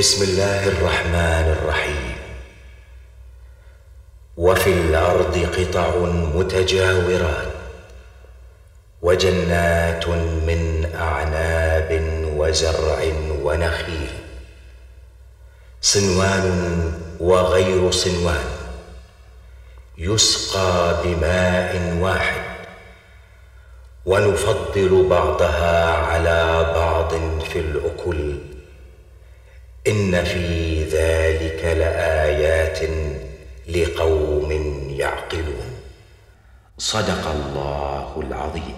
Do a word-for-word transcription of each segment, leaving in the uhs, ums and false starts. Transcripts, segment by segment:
بسم الله الرحمن الرحيم. وفي الأرض قطع متجاورات وجنات من أعناب وزرع ونخيل صنوان وغير صنوان يسقى بماء واحد ونفضل بعضها على بعض في الأكل إن في ذلك لآيات لقوم يعقلون. صدق الله العظيم.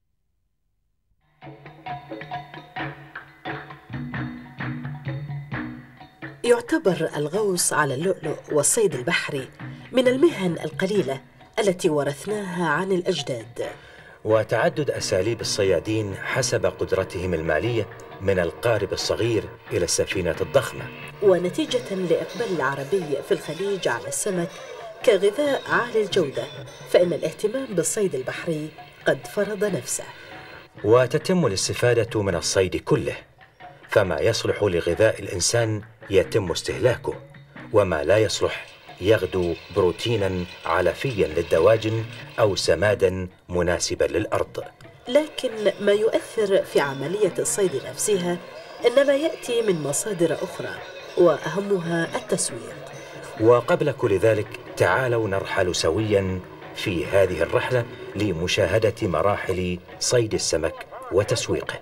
يعتبر الغوص على اللؤلؤ والصيد البحري من المهن القليلة التي ورثناها عن الأجداد، وتعدد أساليب الصيادين حسب قدرتهم المالية من القارب الصغير إلى السفينة الضخمة. ونتيجة لإقبال العربي في الخليج على السمك كغذاء عالي الجودة، فإن الاهتمام بالصيد البحري قد فرض نفسه، وتتم الاستفادة من الصيد كله، فما يصلح لغذاء الإنسان يتم استهلاكه، وما لا يصلح يغدو بروتينا علفيا للدواجن أو سمادا مناسبا للأرض. لكن ما يؤثر في عملية الصيد نفسها إنما يأتي من مصادر أخرى، وأهمها التسويق. وقبل كل ذلك تعالوا نرحل سويا في هذه الرحلة لمشاهدة مراحل صيد السمك وتسويقه.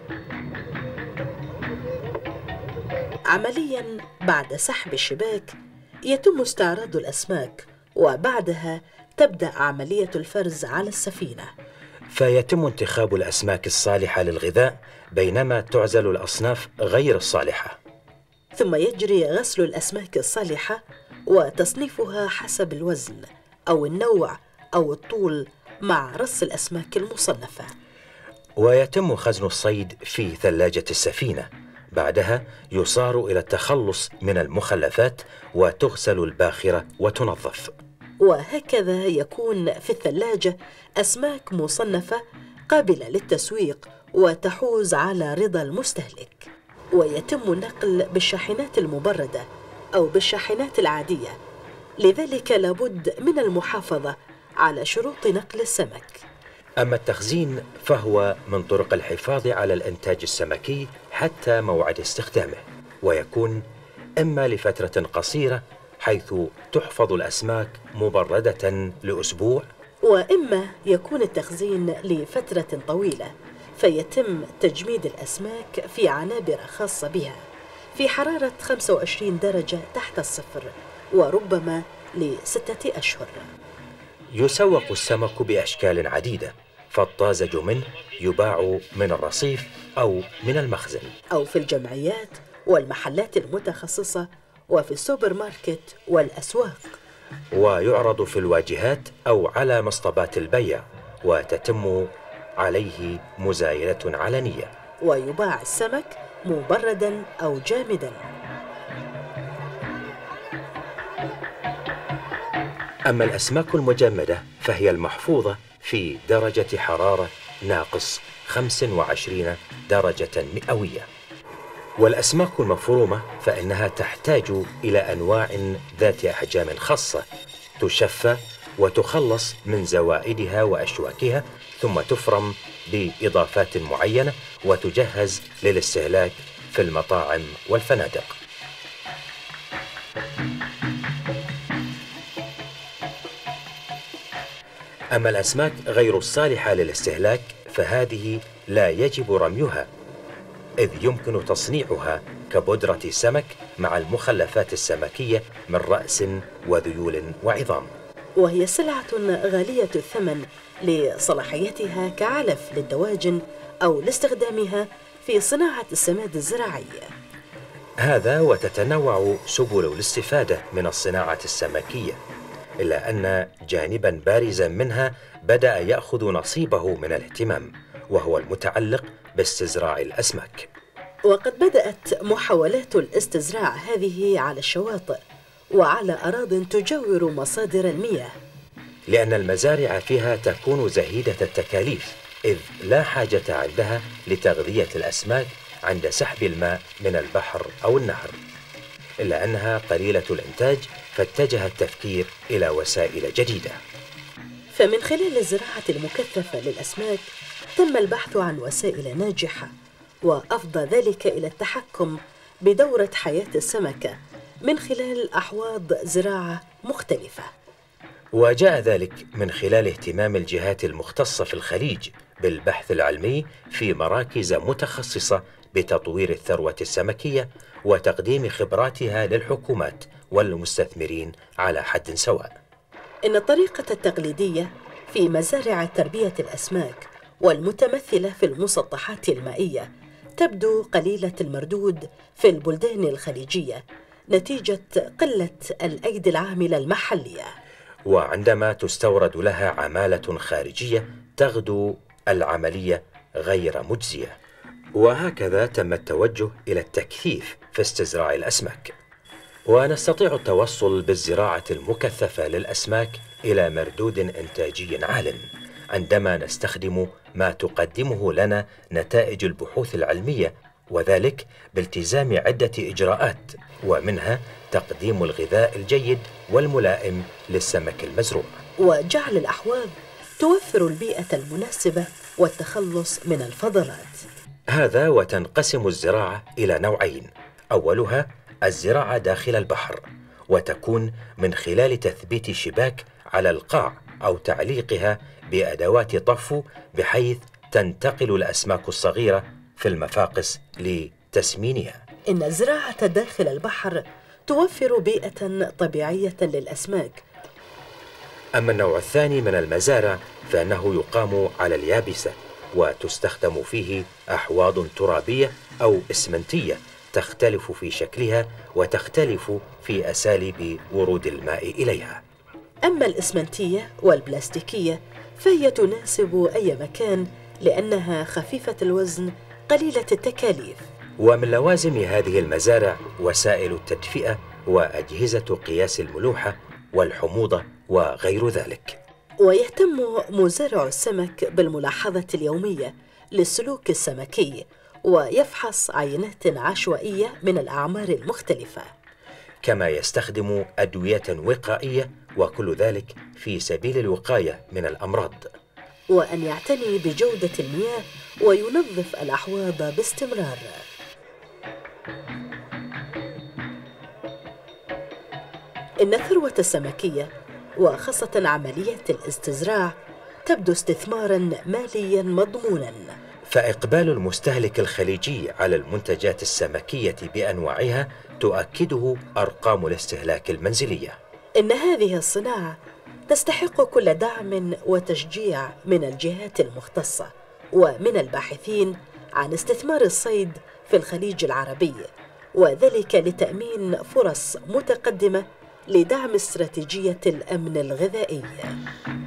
عمليا بعد سحب الشباك يتم استعراض الأسماك، وبعدها تبدأ عملية الفرز على السفينة، فيتم انتخاب الأسماك الصالحة للغذاء بينما تعزل الأصناف غير الصالحة. ثم يجري غسل الأسماك الصالحة وتصنيفها حسب الوزن أو النوع أو الطول مع رص الأسماك المصنفة. ويتم خزن الصيد في ثلاجة السفينة، بعدها يصار إلى التخلص من المخلفات وتغسل الباخرة وتنظف. وهكذا يكون في الثلاجة أسماك مصنفة قابلة للتسويق وتحوز على رضا المستهلك. ويتم النقل بالشاحنات المبردة أو بالشاحنات العادية، لذلك لابد من المحافظة على شروط نقل السمك. أما التخزين فهو من طرق الحفاظ على الإنتاج السمكي حتى موعد استخدامه، ويكون إما لفترة قصيرة حيث تحفظ الأسماك مبردة لأسبوع، وإما يكون التخزين لفترة طويلة فيتم تجميد الأسماك في عنابر خاصة بها في حرارة خمسة وعشرين درجة تحت الصفر، وربما لستة أشهر. يسوق السمك بأشكال عديدة، فالطازج منه يباع من الرصيف أو من المخزن أو في الجمعيات والمحلات المتخصصة وفي السوبر ماركت والأسواق، ويعرض في الواجهات أو على مصطبات البيع، وتتم عليه مزايدة علنية، ويباع السمك مبردا أو جامدا. أما الأسماك المجمدة فهي المحفوظة في درجة حرارة ناقص خمس وعشرين درجة مئوية. والأسماك المفرومة فإنها تحتاج إلى أنواع ذات أحجام خاصة تشفى وتخلص من زوائدها وأشواكها، ثم تفرم بإضافات معينة وتجهز للاستهلاك في المطاعم والفنادق. أما الأسماك غير الصالحة للاستهلاك فهذه لا يجب رميها، إذ يمكن تصنيعها كبودرة سمك مع المخلفات السمكية من رأس وذيول وعظام، وهي سلعة غالية الثمن لصلاحيتها كعلف للدواجن أو لاستخدامها في صناعة السماد الزراعي. هذا وتتنوع سبل الاستفادة من الصناعة السمكية، إلا أن جانبا بارزا منها بدأ يأخذ نصيبه من الاهتمام، وهو المتعلق باستزراع الأسماك. وقد بدأت محاولات الاستزراع هذه على الشواطئ وعلى أراضٍ تجاور مصادر المياه، لأن المزارع فيها تكون زهيدة التكاليف، إذ لا حاجة عندها لتغذية الأسماك عند سحب الماء من البحر أو النهر. إلا أنها قليلة الإنتاج، فاتجه التفكير إلى وسائل جديدة. فمن خلال الزراعة المكثفة للأسماك تم البحث عن وسائل ناجحة، وأفضى ذلك إلى التحكم بدورة حياة السمكة من خلال أحواض زراعة مختلفة. وجاء ذلك من خلال اهتمام الجهات المختصة في الخليج بالبحث العلمي في مراكز متخصصة بتطوير الثروة السمكية وتقديم خبراتها للحكومات والمستثمرين على حد سواء. إن الطريقة التقليدية في مزارع تربية الأسماك والمتمثلة في المسطحات المائية تبدو قليلة المردود في البلدان الخليجية نتيجة قلة الأيدي العاملة المحلية، وعندما تستورد لها عمالة خارجية تغدو العملية غير مجزية. وهكذا تم التوجه إلى التكثيف في استزراع الأسماك، ونستطيع التوصل بالزراعة المكثفة للأسماك إلى مردود إنتاجي عال عندما نستخدم ما تقدمه لنا نتائج البحوث العلمية، وذلك بالتزام عدة إجراءات، ومنها تقديم الغذاء الجيد والملائم للسمك المزروع، وجعل الأحواض توفر البيئة المناسبة والتخلص من الفضلات. هذا وتنقسم الزراعة إلى نوعين: أولها الزراعة داخل البحر، وتكون من خلال تثبيت شباك على القاع أو تعليقها بأدوات طفو بحيث تنتقل الأسماك الصغيرة في المفاقس لتسمينها. إن الزراعة داخل البحر توفر بيئة طبيعية للأسماك. أما النوع الثاني من المزارع فإنه يقام على اليابسة، وتستخدم فيه أحواض ترابية أو إسمنتية تختلف في شكلها وتختلف في أساليب ورود الماء إليها. أما الإسمنتية والبلاستيكية فهي تناسب أي مكان لأنها خفيفة الوزن قليلة التكاليف. ومن لوازم هذه المزارع وسائل التدفئة وأجهزة قياس الملوحة والحموضة وغير ذلك. ويهتم مزارع السمك بالملاحظة اليومية للسلوك السمكي، ويفحص عينات عشوائية من الأعمار المختلفة، كما يستخدم أدوية وقائية، وكل ذلك في سبيل الوقاية من الأمراض. وأن يعتني بجودة المياه وينظف الأحواض باستمرار. إن الثروة السمكية وخاصة عمليات الاستزراع تبدو استثماراً مالياً مضموناً. فإقبال المستهلك الخليجي على المنتجات السمكية بأنواعها تؤكده أرقام الاستهلاك المنزلية. إن هذه الصناعة تستحق كل دعم وتشجيع من الجهات المختصة ومن الباحثين عن استثمار الصيد في الخليج العربي، وذلك لتأمين فرص متقدمة لدعم استراتيجية الأمن الغذائي.